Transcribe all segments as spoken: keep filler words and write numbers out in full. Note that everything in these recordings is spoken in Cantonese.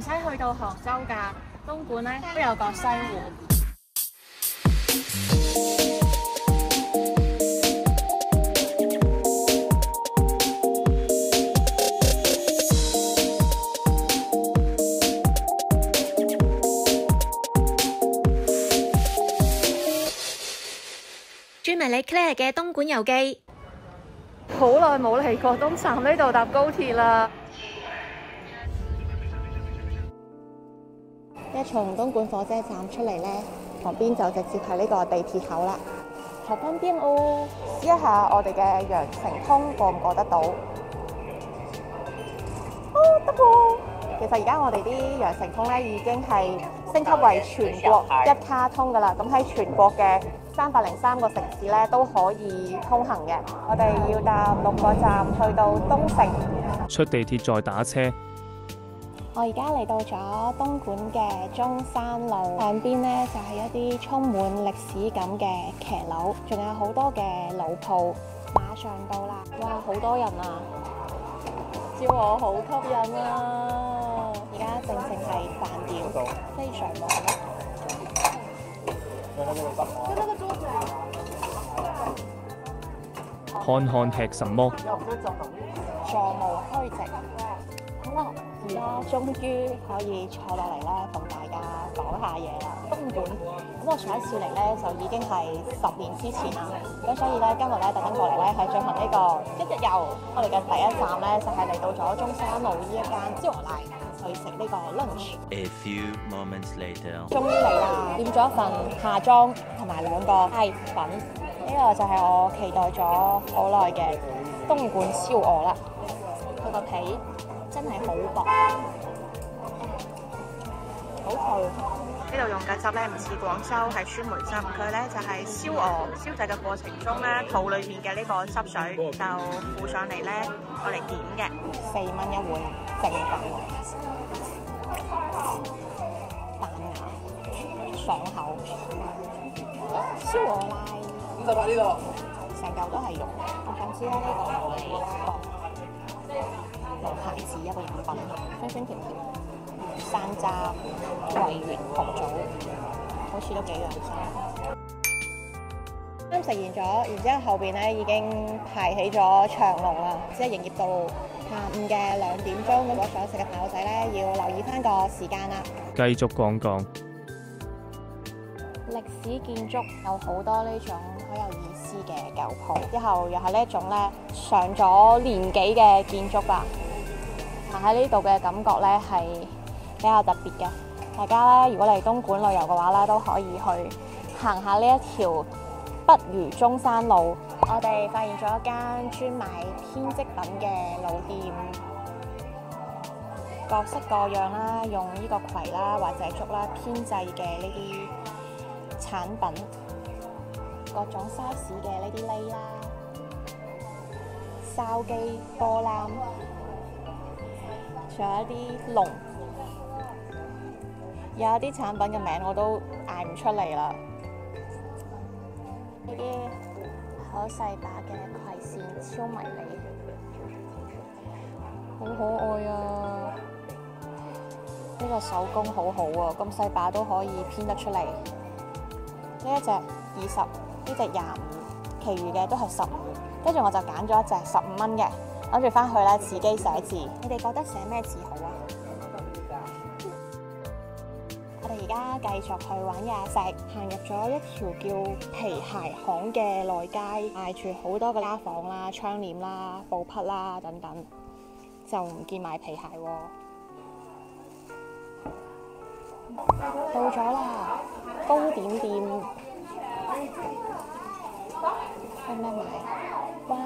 車去到杭州㗎，東莞咧都有個西湖。 專迷你 Claire 嘅東莞遊記。 好耐冇嚟過東站呢度搭高鐵啦。 一從東莞火車站出嚟呢，旁邊就直接係呢個地鐵口啦。好方便哦！試一下我哋嘅羊城通過唔過得到？哦，得喎！其實而家我哋啲羊城通咧已經係升級為全國一卡通㗎啦。咁喺全國嘅三百零三個城市咧都可以通行嘅。我哋要搭六個站去到東城。 出地鐵再打車。 我而家嚟到咗東莞嘅中山路，兩邊呢就係、是、一啲充滿歷史感嘅騎樓，仲有好多嘅老鋪。馬上到啦！哇，好多人啊！招我好吸引啊！而家正正係飯點，非常忙碌。 看看吃什麼？ 座無虛席。好啦，而家終於可以坐落嚟咧，同大家講下嘢啦。東莞，咁我上一次嚟咧就已經係十年之前啦。咁所以咧今日咧特登過嚟咧係進行呢個一日遊。我哋嘅第一站咧就係嚟到咗中山路呢一間燒鵝瀨去食呢個 lunch。 A few moments later， 終於嚟啦！點咗一份下裝同埋兩個蟹粉，呢、這個就係我期待咗好耐嘅東莞燒鵝啦。佢個皮真係好薄，好脆。 呢度用嘅汁咧唔似廣州係酸梅汁，佢咧就係燒鵝燒製嘅過程中咧肚裏面嘅呢個汁水就附上嚟咧，我嚟點嘅。 四蚊一碗正品，彈牙上口，燒鵝瀨五十八呢度，成嚿都係肉。我想知咧呢個係一個老牌子一個飲品，酸酸甜甜，山楂、桂圓、紅棗，好似都幾養生。啱食完咗，然之後後邊咧已經排起咗長龍啦，即係營業到下午嘅兩點鐘。如果想食嘅朋友仔咧，要留意翻個時間啦。 繼續講講歷史建築有好多呢種好有意思嘅舊鋪，之後又係呢一種咧上咗年紀嘅建築啦。但喺呢度嘅感覺咧係比較特別嘅。大家咧如果嚟東莞旅遊嘅話咧，都可以去行下呢一條北如中山路。我哋發現咗一間專賣編織品嘅老店，各式各樣啦，用呢個葵啦或者竹啦編製嘅呢啲產品，各種 size 嘅呢啲呢啦、筲箕、波攬，仲有一啲龍，有一啲產品嘅名我都嗌唔出嚟啦。呢啲好細把嘅葵扇超迷你，好可愛啊！呢個手工好好啊，咁細把都可以編得出嚟。呢一隻二十，呢隻廿五，其餘嘅都係十五。跟住我就揀咗一隻十五蚊嘅，諗住翻去咧自己寫字。你哋覺得寫咩字好啊？我哋而家繼續去玩嘢食，行入咗一條叫皮鞋行嘅內街，賣住好多嘅拉房啦、窗簾啦、布匹啦等等，就唔見賣皮鞋喎。到咗啦，糕點店，有咩買？哇，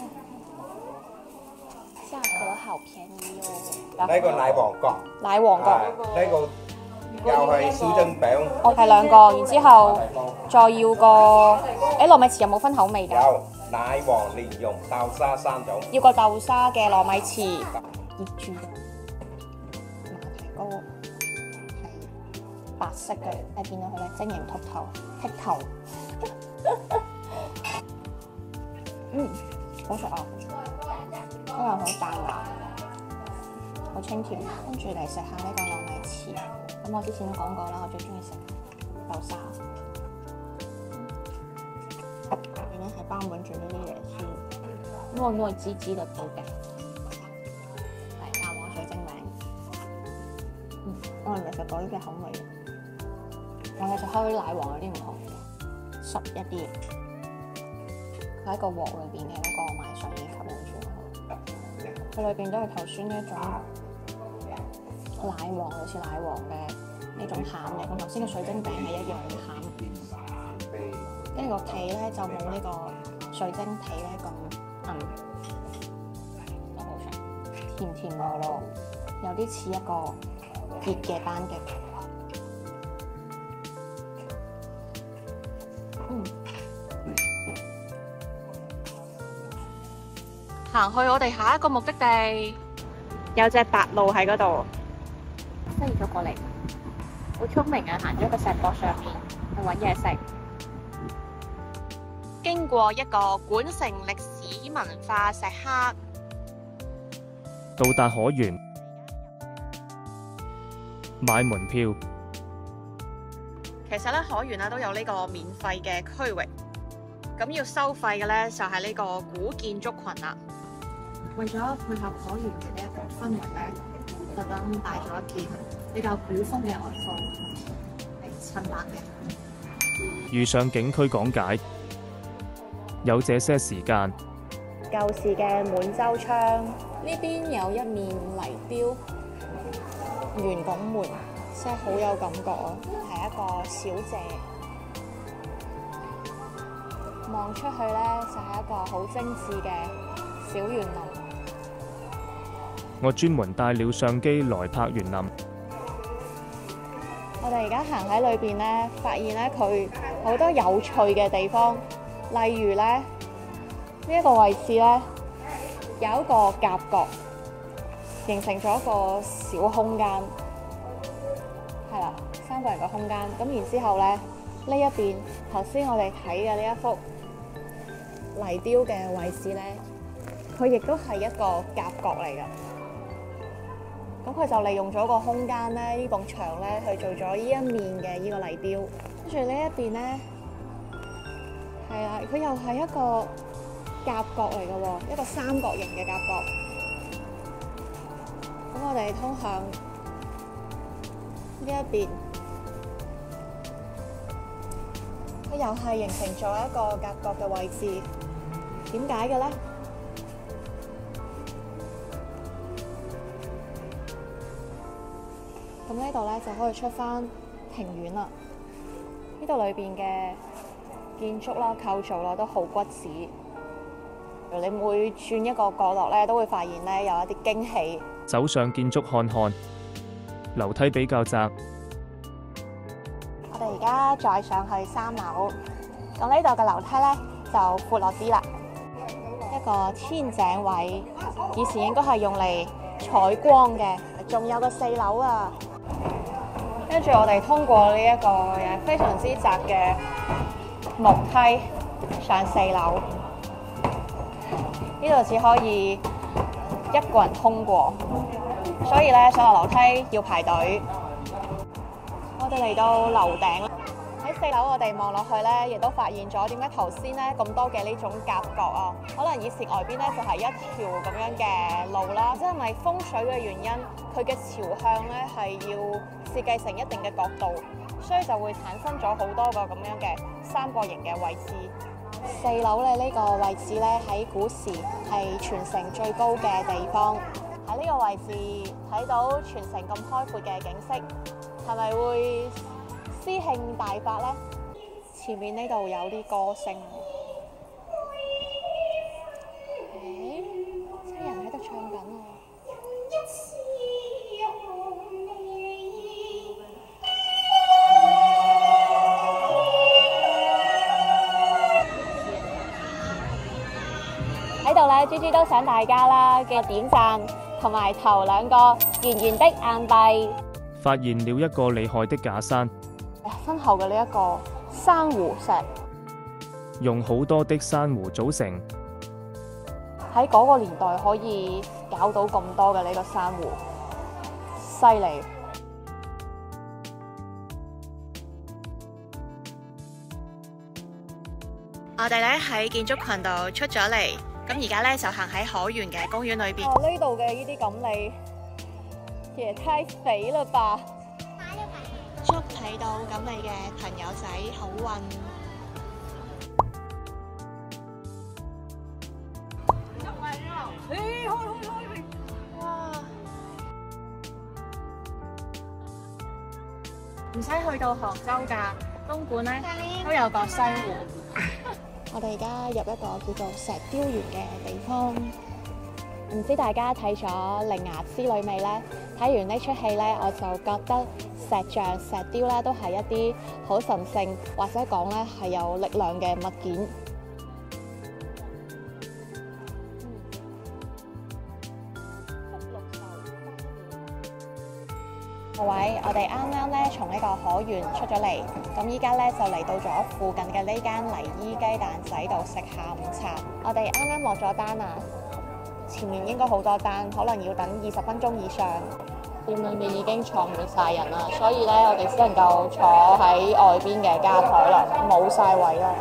價格好便宜哦！ 呢個奶黃角， 奶黃角， 呢個又係燒蒸餅， 我係兩個，然之後再要個，誒糯米糍有冇分口味㗎？ 有奶黃蓮蓉豆沙三種， 要個豆沙嘅糯米糍，熱住馬蹄糕係白色嘅，你見到佢咧晶瑩剔透，剔透，嗯，好食啊，因為好彈牙， 好清甜。跟住嚟食下呢個糯米糍。咁我之前都講過啦，我最中意食豆沙。入邊咧係包滿住呢啲椰絲，糯糯滋滋嘅口感。係蛋黃水晶餅。嗯，我係未食過呢隻口味。我係食開奶黃有啲唔同嘅，濕一啲。佢喺個鑊裏邊嘅嗰個賣相已經吸引住我。佢裏邊都係頭先呢一種奶黃，好似奶黃嘅呢種餡嘅，同頭先嘅水晶餅係一樣嘅餡。跟住個皮咧就冇呢個水晶皮咧咁韌，都好食，甜甜糯糯，有啲似一個熱嘅班戟。嗯。 行去我哋下一個目的地，有隻白鷺喺嗰度， 飛咗過嚟，好聰明啊！行咗喺個石壆上面去揾嘢食。 經過一個莞城歷史文化石刻， 到達可園，買門票。 其實咧可園啊都有呢個免費嘅區域，咁要收費嘅咧就係呢個古建築群啦。 為咗配合可園嘅呢一個氛圍咧，特登帶咗一件比較古風嘅外套，係襯白嘅。 遇上景區講解，有這些時間。 舊時嘅滿洲窗， 呢邊有一面泥雕圓拱門，真係好有感覺啊！係一個小謝，望出去咧就係一個好精緻嘅小園林。 我專門帶了相機來拍園林。 我哋而家行喺裏邊咧，發現咧佢好多有趣嘅地方，例如咧呢一個位置咧有一個夾角，形成咗一個小空間，係啦，三個人嘅空間。咁然之後咧呢一邊頭先我哋睇嘅呢一幅泥雕嘅位置咧，佢亦都係一個夾角嚟㗎。咁佢就利用咗個空間咧，呢埲牆咧去做咗呢一面嘅呢個泥雕。跟住呢一邊咧，係啦，佢又係一個夾角嚟嘅喎，一個三角形嘅夾角。咁我哋通向呢一邊，佢又係形成咗一個夾角嘅位置。點解嘅咧？咁呢度咧就可以出翻庭院啦。呢度裏邊嘅建築啦、構造啦都好骨子。你每轉一個角落咧，都會發現咧有一啲驚喜。 走上建築看看，樓梯比較窄。 我哋而家再上去三樓，咁呢度嘅樓梯咧就闊落啲啦。一個天井位，以前應該係用嚟採光嘅，仲有個四樓啊。跟住我哋通過呢一個誒非常之窄嘅木梯上四樓，呢度只可以一個人通過，所以咧上落樓梯要排隊。我哋嚟到樓頂啦，喺四樓我哋望落去咧，亦都發現咗點解頭先咧咁多嘅呢種夾角啊？可能以前外邊咧就係一條咁樣嘅路啦，即係咪風水嘅原因，佢嘅朝向咧係要設計成一定嘅角度，所以就會產生咗好多個咁樣嘅三角形嘅位置。四樓咧呢個位置咧喺古時係全城最高嘅地方，喺呢個位置睇到全城咁開闊嘅景色，係咪會詩興大發呢？前面呢度有啲歌聲，誒，啲人喺度唱緊啊！喺度咧，豬豬都想大家啦嘅點讚同埋投兩個圓圓的硬幣。 發現了一個厲害的假山， 身後嘅呢一個珊瑚石， 用好多的珊瑚組成。 喺嗰個年代可以搞到咁多嘅呢個珊瑚， 犀利。 我哋咧喺建築群度出咗嚟，咁而家咧就行喺海園嘅公園裏邊。 哦，呢度嘅呢啲錦鯉也太肥了吧！ 祝睇到錦鯉嘅朋友仔好運。哇！唔使去到杭州㗎，東莞咧都有個西湖。 我哋而家入一個叫做石雕園嘅地方，唔知大家睇咗《鈴芽之旅》未呢？睇完呢出戲呢，我就覺得石像、石雕咧都係一啲好神聖，或者講咧係有力量嘅物件。各位，我哋啱啱咧從呢個海園出咗嚟，咁依家咧就嚟到咗附近嘅呢間黎姨雞蛋仔度食下午茶。我哋啱啱落咗單啊，前面應該好多單，可能要等二十分鐘以上。店裏面已經坐滿晒人啦，所以咧我哋只能夠坐喺外邊嘅加台啦，冇晒位啦。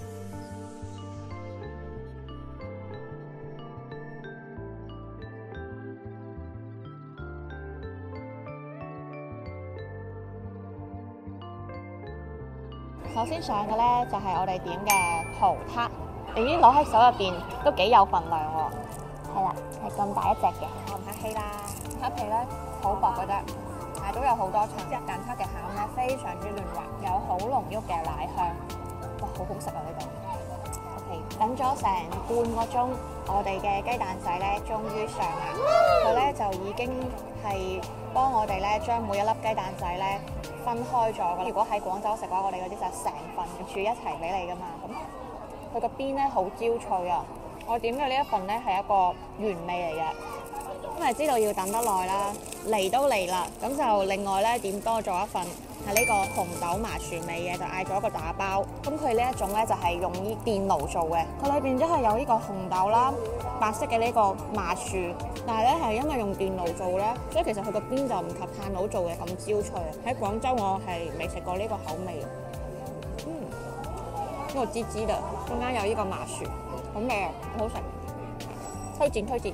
首先上嘅咧就係、是、我哋點嘅葡撻，已經攞喺手入邊都幾有份量喎。係啦，係咁大一隻嘅，我唔客氣啦。撻皮咧好薄嘅啫，但係都有好多層。蛋撻嘅餡咧非常之嫩滑，有好濃郁嘅奶香，哇，好好食啊呢度。OK， 等咗成半個鐘，我哋嘅雞蛋仔咧終於上啦。佢咧就已經係幫我哋咧將每一粒雞蛋仔咧分開咗㗎。如果喺廣州食嘅話，我哋嗰啲就成份煮一齊俾你㗎嘛。咁佢個邊咧好焦脆啊！我點嘅呢一份咧係一個原味嚟嘅。因為知道要等得耐啦，嚟都嚟啦，咁就另外咧點多咗一份係呢個紅豆麻薯味嘅，就嗌咗一個打包。咁佢呢一種咧就係用呢電爐做嘅，佢裏邊即係有呢個紅豆啦、白色嘅呢個麻薯，但係咧係因為用電爐做咧，所以其實佢個邊就唔及炭爐做嘅咁焦脆。喺廣州我係未食過呢個口味，嗯，呢個滋滋嘅，中間有呢個麻薯，好味啊，好好食，推薦推薦。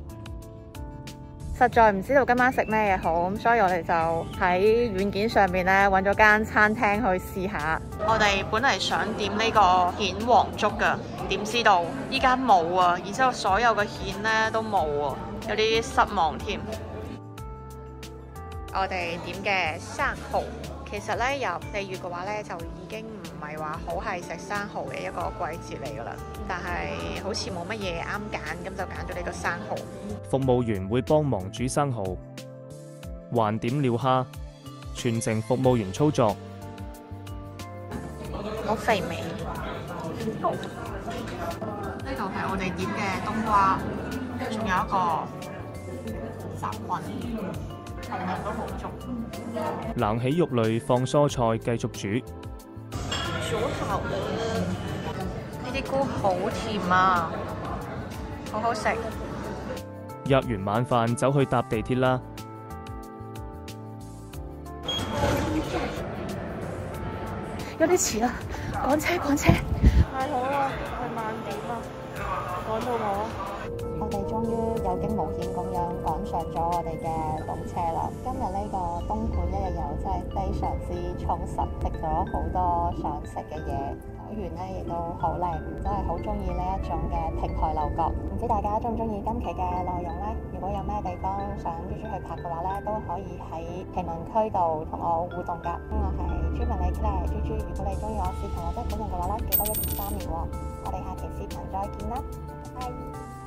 實在唔知道今晚食咩嘢好，咁所以我哋就喺軟件上面咧揾咗間餐廳去試下。我哋本嚟想點呢個蜆黃粥㗎，點知道依家冇啊，然之後所有嘅蜆咧都冇啊，有啲失望添。我哋點嘅生蠔，其實咧由四月嘅話咧就已經唔係話好係食生蠔嘅一個季節嚟㗎啦，但係好似冇乜嘢啱揀，咁就揀咗呢個生蠔。 服務員會幫忙煮生蠔，還點料蝦，全程服務員操作。 好肥美。呢度係我哋點嘅冬瓜，仲有一個雜棍，份量都好足。 冷起肉類放蔬菜繼續煮。 煮好了，呢啲菇好甜啊，好好食。 約完晚飯走去搭地鐵啦。 有啲遲啦，趕車趕車。 太好啦，係晚點啊，趕到我啊！我哋終於有驚無險咁樣趕上咗我哋嘅動車啦。今日呢個東莞一日遊真係非常之充實，食咗好多想食嘅嘢。海園咧亦都好靚，真係好中意呢一種嘅亭台樓閣。唔知大家中唔中意今期嘅內容呢？如果有咩地方想豬豬去拍嘅話咧，都可以喺評論區度同我互動㗎。咁我係專文李 Claire 豬豬，如果你中意我視頻或者本人嘅話咧，記得一鍵三連喎。我哋下期視頻再見啦，拜拜。